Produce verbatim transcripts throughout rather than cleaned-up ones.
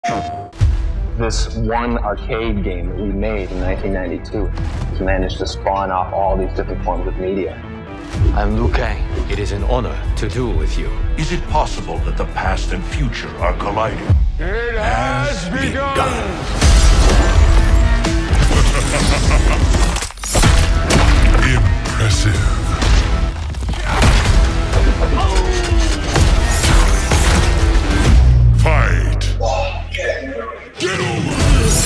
This one arcade game that we made in nineteen ninety-two has managed to spawn off all these different forms of media. I'm Liu Kang. It is an honor to duel with you. Is it possible that the past and future are colliding? It has begun! Impressive. Fight! Get over!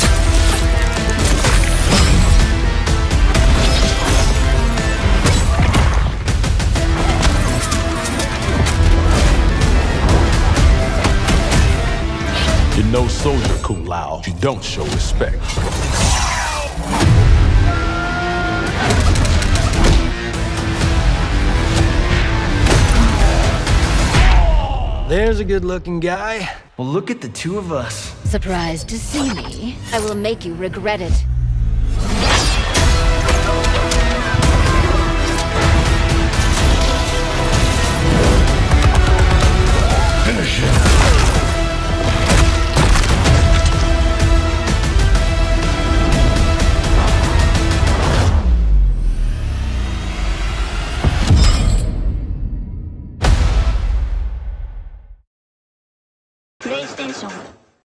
You're no soldier, Kung Lao. You don't show respect. There's a good-looking guy. Well, look at the two of us. Surprised to see me? I will make you regret it.